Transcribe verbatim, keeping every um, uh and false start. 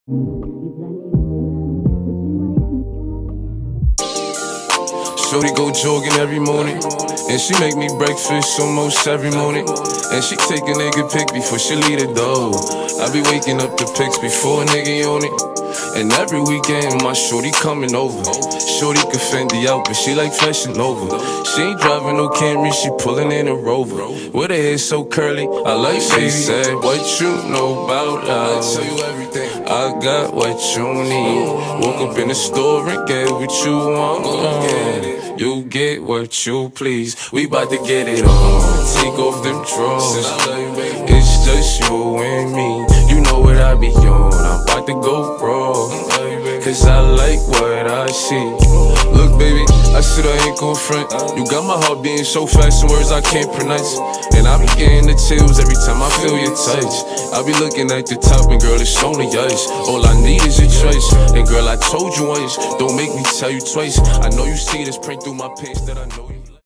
Shorty go jogging every morning, and she make me breakfast almost every morning. And she take a nigga pic before she leave the door. I be waking up the pics before a nigga on it. And every weekend my shorty coming over. Shorty can Fendi out, but she like Fashion Nova. She ain't driving no Camry, she pulling in a Rover. With her hair so curly, I like she said, what you know about love? I tell you everything. I got what you need. Woke up in the store and get what you want. You get what you please. We bout to get it on. Take off them drawers. It's just you and me. You know what I be on. I'm about to go raw, cause I like what I see. Look baby, I said I ain't gon' front. You got my heart beating so fast in words I can't pronounce. And I be getting the chills every time I feel your touch. I be looking at the top and girl it's only ice. All I need is your choice. And girl I told you once, don't make me tell you twice. I know you see this print through my pants that I know you